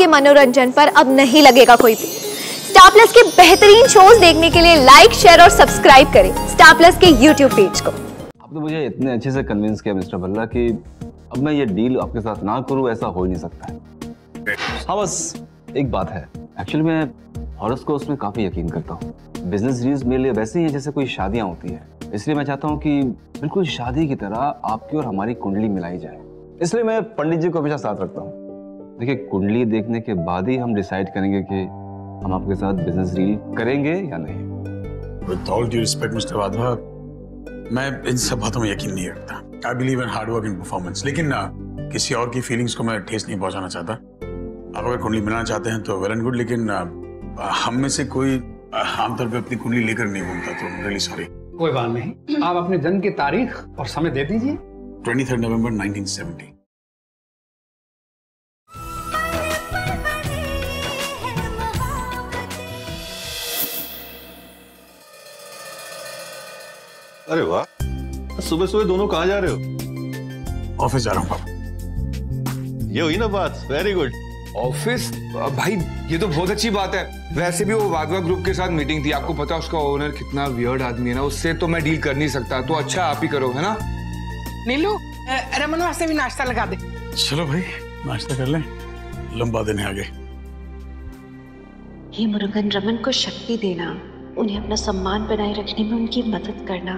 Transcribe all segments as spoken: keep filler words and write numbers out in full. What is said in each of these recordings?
आपके मनोरंजन पर अब नहीं लगेगा कोई भी। स्टार प्लस के बेहतरीन शोज देखने के लिए लाइक, शेयर और सब्सक्राइब करें स्टार प्लस के यूट्यूब पेज को। आप तो मुझे इतने अच्छे से कन्विंस किया मिस्टर भल्ला कि अब मैं ये डील आपके साथ ना करूं, ऐसा हो ही नहीं सकता है। हाँ बस एक बात है, एक्चुअली मैं हॉरोस्कोप्स में काफी यकीन करता हूँ। बिजनेस डील्स मेरे लिए वैसे ही है जैसे कोई शादियां होती है, इसलिए मैं चाहता हूँ कि बिल्कुल शादी की तरह आपकी और हमारी कुंडली मिलाई जाए। इसलिए मैं पंडित जी को हमेशा साथ रखता हूँ। देखिए, कुंडली देखने के बाद ही हम डिसाइड करेंगे कि हम आपके साथ बिजनेस डील करेंगे या नहीं। With all due respect, mister Wadhwa, मैं इन सब बातों में यकीन नहीं रखता। I believe in hard work and performance, लेकिन ना किसी और की फीलिंग्स को मैं ठेस नहीं पहुंचाना चाहता। आप अगर कुंडली मिलाना चाहते हैं तो वेल एंड गुड, लेकिन हम में से कोई आमतौर पे अपनी कुंडली लेकर नहीं घूमता, तो रियली सॉरी। कोई बात नहीं, आप अपने जन्म की तारीख और समय दे दीजिए। तेईस नवंबर नाइनटीन सेवेंटी। अरे वाह, सुबह सुबह दोनों कहाँ जा रहे हो? ऑफिस जा रहा हूँ पापा। ये हुई ना बात, वेरी गुड। ऑफिस? भाई ये तो बहुत अच्छी बात है। वैसे भी वो वाधवा ग्रुप के साथ मीटिंग थी, आपको पता है उसका ओनर कितना वियर्ड आदमी है ना, उससे तो मैं डील कर नहीं सकता। तो अच्छा आप ही करो, है ना? नीलू, रमन वास्ते भी नाश्ता लगा दे। चलो भाई, नाश्ता कर लें, लंबा दिन है आगे। हे मुरुगन, रमन को शक्ति देना, उन्हें अपना सम्मान बनाए रखने में उनकी मदद करना।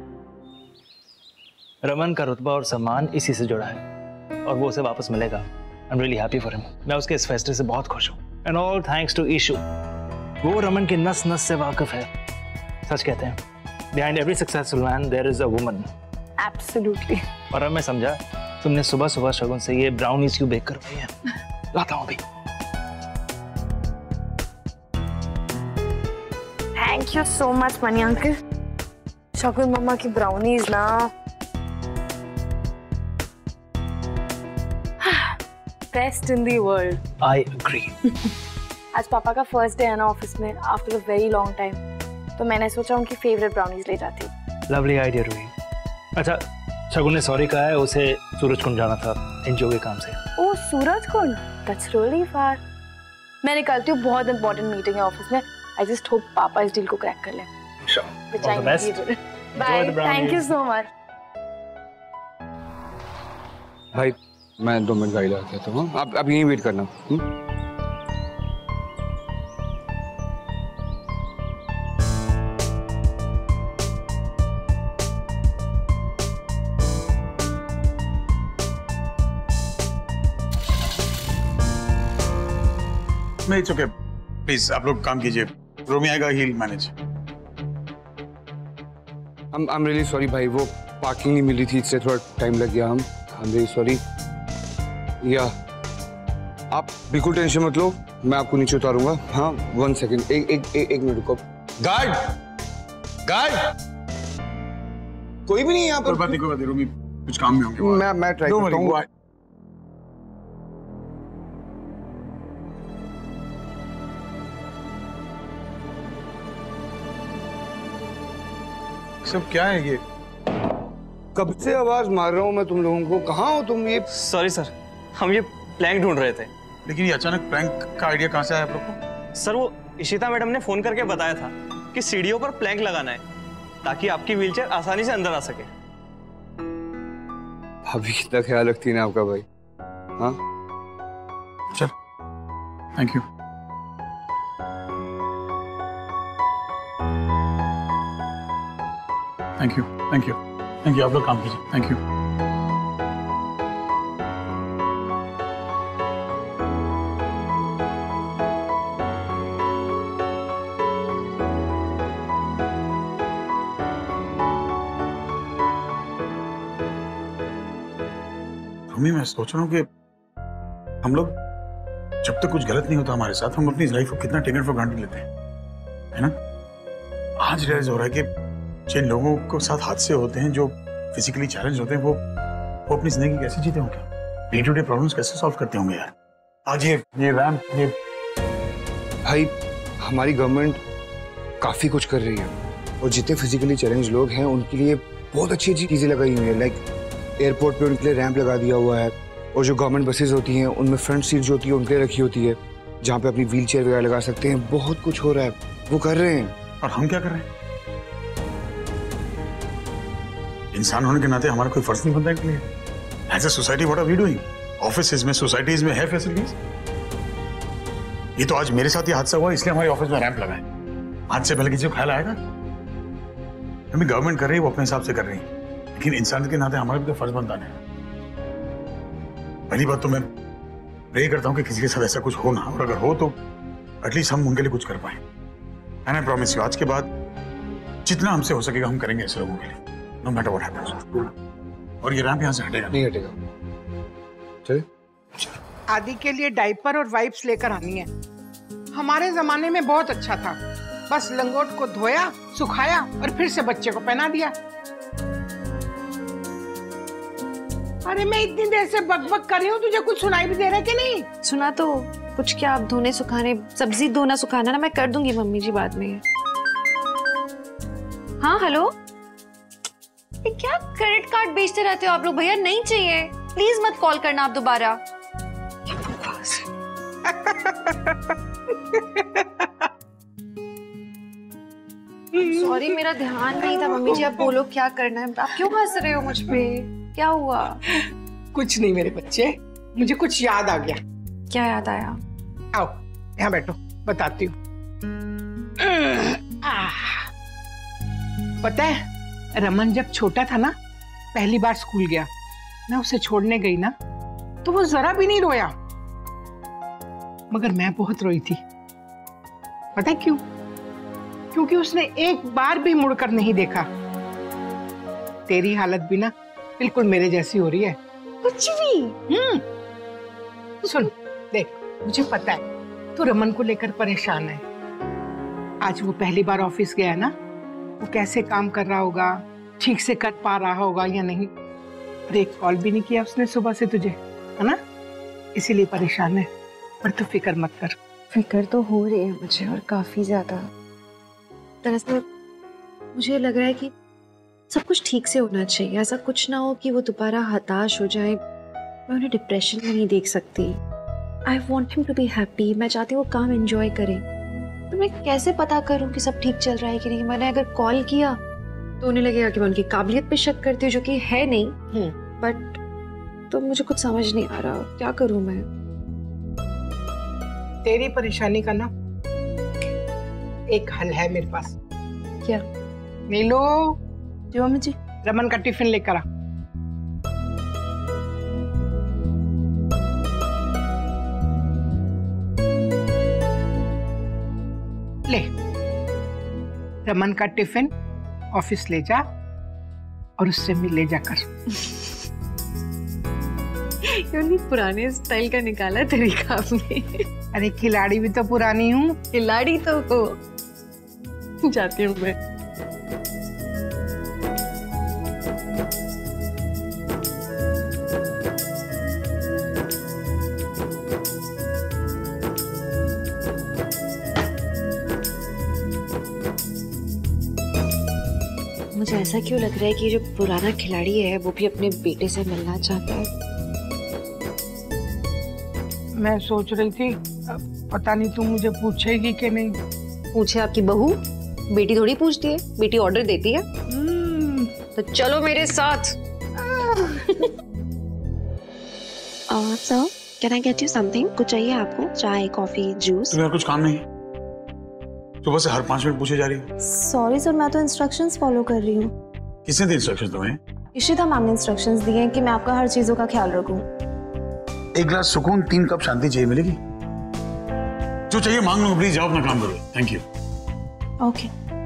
रमन का रुतबा और सम्मान इसी से जुड़ा है और वो उसे वापस मिलेगा। I am really happy for him. मैं उसके इस फैसले से बहुत खुश हूँ। And all thanks to Ishu. वो रमन के नस नस से वाकिफ है। सच कहते हैं, behind every successful man there is a woman. Absolutely. और अब मैं समझा तुमने सुबह सुबह शगुन से ये ब्राउनीज क्यों बेक करवाई है। लाता हूँ अभी। Thank you so much Mani uncle. Shagun mamma की ब्राउनीज ना best in the world. I agree. आज पापा का फर्स्ट डे है ना ऑफिस में after a very long time, तो मैंने सोचा उनकी फेवरेट ब्राउनीज ले जाती। Lovely idea Ruhi. अच्छा, शगुन ने सॉरी कहा है, उसे सूरज कुंड जाना था एनजीओ के काम से। Oh Suraj Kund, that's really far. मैं निकलती हूँ, बहुत इंपॉर्टेंट मीटिंग है ऑफिस में। आई जस्ट होप पापा इस डील को क्रैक कर लें। Bye, thank you so much. भाई मैं दो मिनट गाड़ी लगा देता हूँ, आप आप यहीं वेट करना। हुँ? नहीं, इट्स ओके, प्लीज आप लोग काम कीजिए। रोमी आएगा, he will manage. I'm I'm really sorry भाई, वो पार्किंग नहीं मिली थी, इससे थोड़ा टाइम लग गया। हम I'm really sorry। या आप बिल्कुल टेंशन मत लो, मैं आपको नीचे उतारूंगा। हाँ वन सेकेंड, एक एक एक, एक मिनट रुको। गार्ड, गार्ड, कोई भी नहीं यहाँ पर। कोई बात नहीं, कोई बात नहीं, रोमी कुछ काम में होंगे। मैं मैं ट्राई करता हूँ। सब क्या है ये? कब से आवाज मार रहा हूँ मैं तुम लोगों को, कहाँ हो तुम? ये सॉरी सर, हम ये प्लैंक ढूंढ रहे थे। लेकिन ये अचानक प्रैंक का आइडिया कहाँ से आया आप लोग को? सर वो इशिता मैडम ने फोन करके बताया था कि सीढ़ियों पर प्लैंक लगाना है ताकि आपकी व्हीलचेयर आसानी से अंदर आ सके। अभी कितना ख्याल रखती है ना आपका भाई। हाँ चल, thank you. Thank you thank you thank you आप लोग काम कीजिए। Thank you. रोमी, मैं सोच रहा हूँ कि हम लोग जब तक कुछ गलत नहीं होता हमारे साथ, हम अपनी लाइफ को कितना टेकन फॉर ग्रांटेड लेते हैं, है ना? आज रियलाइज हो रहा है कि जिन लोगों के साथ हादसे होते हैं, जो फिजिकली चैलेंज होते हैं, वो वो अपनी जिंदगी कैसे जीते होंगे, डे टू डे प्रॉब्लम्स कैसे सॉल्व करते होंगे यार। आज ये ये रैम ये भाई, हमारी गवर्नमेंट काफी कुछ कर रही है और जितने फिजिकली चैलेंज लोग हैं उनके लिए बहुत अच्छी अच्छी चीजें लगाई हुई है। लाइक एयरपोर्ट पे उनके लिए रैंप लगा दिया हुआ है, और जो गवर्नमेंट बसेस होती हैं उनमें फ्रंट सीट जो होती है उनके लिए रखी होती है, जहाँ पे अपनी व्हील चेयर वगैरह लगा सकते हैं। बहुत कुछ हो रहा है, वो कर रहे हैं। और हम क्या कर रहे हैं? इंसान होने के नाते हमारा कोई फर्ज नहीं बनता है के लिए। As a society what are we doing? Offices में, सोसाइटीज में है फैसिलिटीज। ये तो आज मेरे साथ ही हादसा हुआ, इसलिए हमारे ऑफिस में रैंप लगा है। आज से पहले किसी को ख्याल आएगा? हमें गवर्नमेंट कर रही है, वो अपने हिसाब से कर रही है, लेकिन इंसान के नाते हमारा भी तो फर्ज बनता है। पहली बात तो मैं प्रे करता हूँ कि किसी के साथ ऐसा कुछ हो ना, और अगर हो तो एटलीस्ट हम उनके लिए कुछ कर पाए। एंड आई प्रॉमिस यू, आज के बाद जितना हमसे हो सकेगा हम करेंगे ऐसे लोगों के लिए, नो मैटर व्हाट हैपेंस। और ये रैंप यहाँ से हटेगा नहीं? हटेगा। चलिए। आदि के लिए डायपर और वाइप्स लेकर आनी है। हमारे जमाने में बहुत अच्छा था, बस लंगोट को धोया, सुखाया और फिर से बच्चे को पहना दिया। अरे मैं इतनी देर से बकबक कर रही हूँ, तुझे कुछ सुनाई भी दे रहा है कि नहीं? सुना तो कुछ, क्या आप धोने सुखाने, सब्जी धोना सुखाना ना मैं कर दूंगी मम्मी जी बाद में। हाँ हेलो, ये क्या क्रेडिट कार्ड बेचते रहते हो आप लोग भैया? नहीं चाहिए, प्लीज मत कॉल करना आप दोबारा। सॉरी मेरा ध्यान नहीं था मम्मी जी, आप बोलो क्या करना है। आप क्यों हंस रहे हो मुझ पे? क्या हुआ? कुछ नहीं मेरे बच्चे, मुझे कुछ याद आ गया। क्या याद आया? आओ यहाँ बैठो, बताती हूँ। पता है रमन जब छोटा था ना, पहली बार स्कूल गया, मैं उसे छोड़ने गई ना तो वो जरा भी नहीं रोया, मगर मैं बहुत रोई थी। पता है क्यों? क्योंकि उसने एक बार भी मुड़कर नहीं देखा। तेरी हालत भी ना बिल्कुल मेरे जैसी हो रही है। कुछ भी? हम्म सुन देख, मुझे पता है तू रमन को लेकर परेशान है। आज वो पहली बार ऑफिस गया ना, वो कैसे काम कर रहा होगा, ठीक से कर पा रहा होगा या नहीं। और एक कॉल भी नहीं किया उसने सुबह से तुझे, है ना? इसीलिए परेशान है। पर तू फिक्र मत कर। फिक्र तो हो रही है मुझे, और काफी ज्यादा। दरअसल मुझे लग रहा है कि सब कुछ ठीक से होना चाहिए, ऐसा कुछ ना हो कि वो दोबारा हताश हो जाए। मैं उन्हें डिप्रेशन में नहीं देख सकती। I want him to be happy. मैं चाहती हूँ वो काम एंजॉय करें। तो मैं कैसे पता करूँ कि सब ठीक चल रहा है कि नहीं? मैंने अगर कॉल किया तो उन्हें लगेगा कि मैं उनकी काबिलियत पे शक करती हूँ, जो कि है नहीं। बट तो मुझे कुछ समझ नहीं आ रहा, क्या करूँ मैं? तेरी परेशानी का ना एक हल है मेरे पास। क्या? नीलू, जो मम्मी जी, रमन का टिफिन लेकर आ। ले, रमन का टिफिन ऑफिस ले जा और उससे मिल जाकर। क्यों पुराने स्टाइल का निकाला तरीका आपने? अरे खिलाड़ी भी तो पुरानी हूँ। खिलाड़ी तो हो। जाती हूँ मैं। मुझे ऐसा क्यों लग रहा है कि जो पुराना खिलाड़ी है वो भी अपने बेटे से मिलना चाहता है। मैं सोच रही थी, पता नहीं तू मुझे पूछेगी कि नहीं। पूछे आपकी बहू, बेटी थोड़ी पूछती है, बेटी ऑर्डर देती है। तो चलो मेरे साथ। Sir, can I get you something? कुछ चाहिए आपको? चाय, कॉफी, जूस? तुम्हें कुछ काम नहीं है? सुबह से हर पांच मिनट पूछे जा रही है। सॉरी सर, मैं तो इंस्ट्रक्शंस फॉलो कर रही हूँ। किसने दी इंस्ट्रक्शंस तुम्हें? इशिता मैम ने इंस्ट्रक्शंस दिए हैं कि मैं आपका हर चीजों का ख्याल रखूं। एक गिलास सुकून, तीन कप शांति चाहिए, मिलेगी? जो चाहिए मांग लो, प्लीज जाओ अपना काम करो। Thank you. ओके।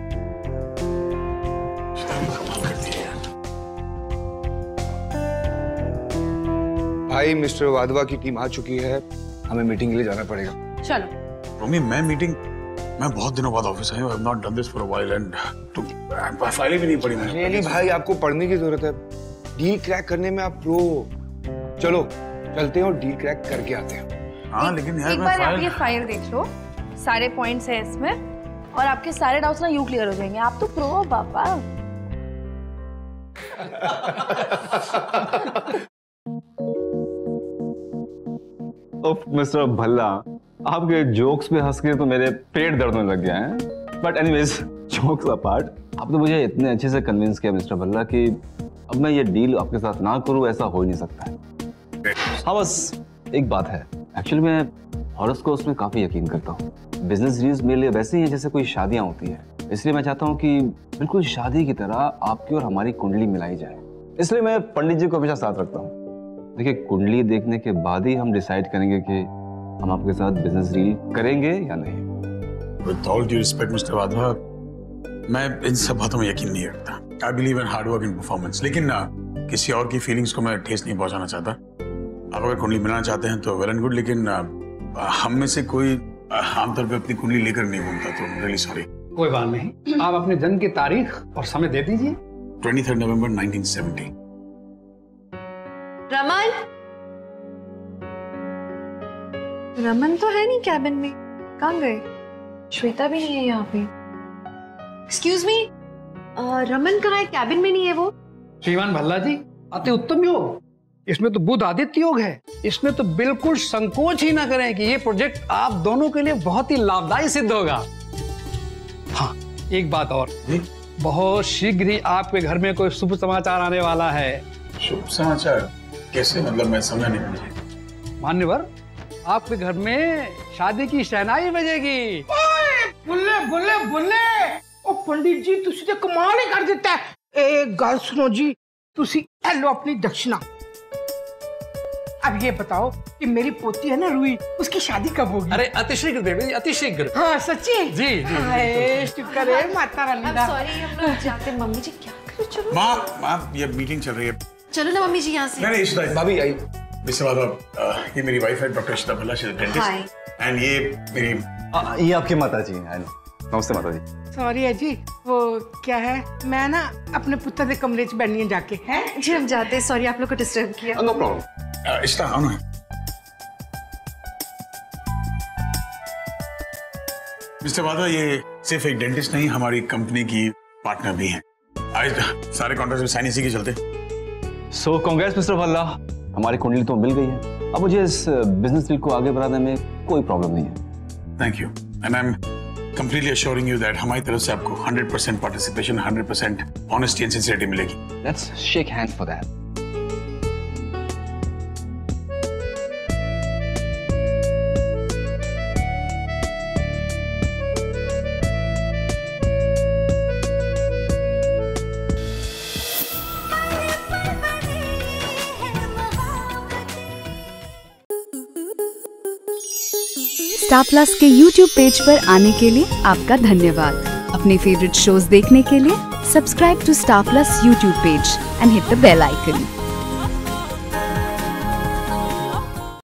भाई मिस्टर वाधवा की टीम आ चुकी है, हमें मीटिंग के लिए जाना पड़ेगा। चलो। रोमी, मैं मीटिंग मैं बहुत दिनों बाद ऑफिस आया हूं। I have not done this for a while and two फाइलें भी नहीं पढ़ी मैंने। रियली भाई, आपको पढ़ने की जरूरत है। डील क्रैक करने में आप प्रो। चलो चलते हैं और डील क्रैक करके आते हैं। हाँ लेकिन यार एक मैं बार फाइल... आप ये फाइल देख लो, सारे पॉइंट्स हैं इसमें और आपके सारे डाउट्स ना यूं क्लियर हो जाएंगे। आप तो प्रो हो पापा। उफ मिस्टर भल्ला, आपके जोक्स पे हंस के तो मेरे पेट दर्द होने लग गया है। बट एनीवेज, जोक्स अपार्ट, आप तो मुझे इतने अच्छे से कन्विंस किया मिस्टर भल्ला कि अब मैं ये डील आपके साथ ना करूं ऐसा हो ही नहीं सकता है। हाँ बस एक बात है, एक्चुअली मैं हॉरोस्कोप्स में काफी यकीन करता हूँ। बिजनेस डील्स मेरे लिए वैसे ही है जैसे कोई शादियां होती है, इसलिए मैं चाहता हूँ कि बिल्कुल शादी की तरह आपकी और हमारी कुंडली मिलाई जाए। इसलिए मैं पंडित जी को हमेशा साथ रखता हूँ। देखिए, कुंडली देखने के बाद ही हम डिसाइड करेंगे कि हम आपके साथ बिजनेस डील करेंगे या नहीं। With all due respect, mister Wadhwa, मैं इन सब बातों में यकीन नहीं रखता। I believe in hard work and performance, लेकिन ना किसी और की फीलिंग्स को मैं ठेस नहीं पहुंचाना चाहता। आप अगर कुंडली मिलाना चाहते हैं तो वेल एंड गुड, लेकिन हम में से कोई आमतौर पे अपनी कुंडली लेकर नहीं घूमता, तो रियली सॉरी। कोई बात नहीं, आप अपने जन्म की तारीख और समय दे दीजिए। तेईस November nineteen seventy. Raman Raman तो है नहीं कैबिन में, कहाँ गए? श्वेता भी नहीं है यहाँ पे। एक्सक्यूज मी, रमन कहाँ है? कैबिन में नहीं है वो। श्रीमान भल्ला जी, अति उत्तम योग, इसमें तो बुध आदित्य योग है। इसमें तो बिल्कुल संकोच ही ना करें कि ये प्रोजेक्ट आप दोनों के लिए बहुत ही लाभदायी सिद्ध होगा। हाँ, एक बात और, बहुत शीघ्र ही आपके घर में कोई शुभ समाचार आने वाला है। शुभ समाचार कैसे? मतलब मैं समझा नहीं मुझे। मान्यवर, आपके घर में शादी की शहनाई बजेगी। बुल्ले बुल्ले बुल्ले, ओ पंडित जी तुसी तो कमाल ही कर देता है। एक गल सुनो जी, तुसी लो अपनी दक्षिणा। अब ये बताओ कि मेरी पोती है ना रूही, उसकी शादी कब होगी? अरे अतिशीघ्र बेबी, अतिशीघ्र। हाँ सच्ची? जी जी। हाय शुक्र है माता रानी दा। सॉरी, हम लोग जाते। मम्मी जी क्या करो, चलो। माँ माँ, ये मीटिंग चल रही है। चलो ना मम्मी जी यहाँ से। नहीं नहीं, भाभी आई। मिस्टर वाधवा, ये मेरी वाइफ है doctor Ishita Bhalla, she is a dentist, and ये मेरी आ, ये आपकी माता जी हैं। नमस्ते माता जी। सॉरी है जी, वो क्या है, मैं ना अपने पुत्र के कमरे च बैठनी है जाके। हैं जी, हम जाते हैं। सॉरी आप लोग को डिस्टर्ब किया। No problem. इशिता आओ ना। मिस्टर वाधवा, ये सिर्फ एक डेंटिस्ट नहीं, हमारी कंपनी की पार्टनर भी हैं। आज सारे कॉन्ट्रैक्ट में साइन इसी के चलते। सो कांग्रेस मिस्टर भल्ला, हमारी कुंडली तो मिल गई है। अब मुझे इस बिजनेस डील को आगे बढ़ाने में कोई प्रॉब्लम नहीं है। Thank you, and I am completely assuring you that हमारी तरफ से आपको hundred percent participation, hundred percent honesty and sincerity मिलेगी। Let's shake hands for that. Star Plus के यूट्यूब पेज पर आने के लिए आपका धन्यवाद। अपने फेवरेट शोज देखने के लिए subscribe to Star Plus YouTube page and hit the bell icon.